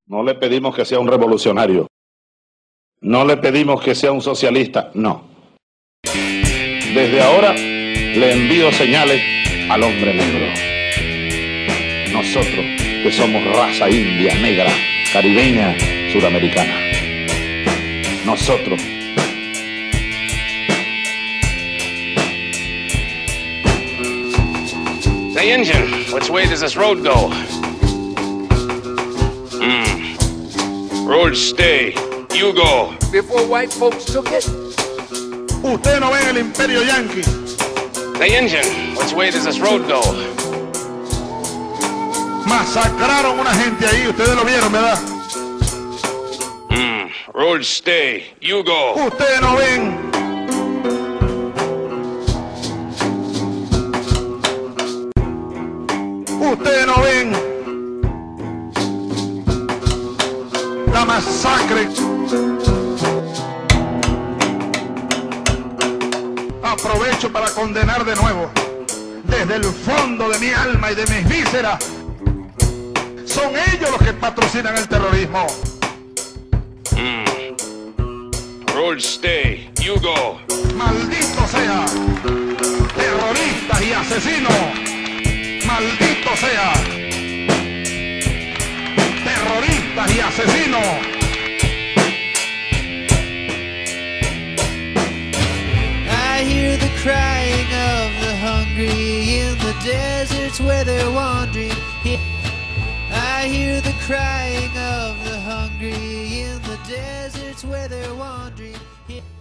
No le pedimos que sea un revolucionario. No le pedimos que sea un socialista, no. Desde ahora le envío señales al hombre negro. Nosotros, que somos raza india, negra, caribeña, sudamericana. Nosotros. Say, Injun, which way does this road go? Road stay. You go. Before white folks took it. Usted no ven el imperio yanqui. Say, Injun, which way does this road go? Masacraron una gente ahí, ustedes lo vieron, ¿verdad? Road stay. You go. Ustedes no ven. Ustedes no ven la masacre. Aprovecho para condenar de nuevo, desde el fondo de mi alma y de mis vísceras. Son ellos los que patrocinan el terrorismo. Road stay. You go. Maldito sea, terroristas y asesinos. Maldito sea, terroristas y asesinos. I hear the crying of the hungry in the deserts where they're wandering. I hear the crying of the hungry in the deserts where they're wandering.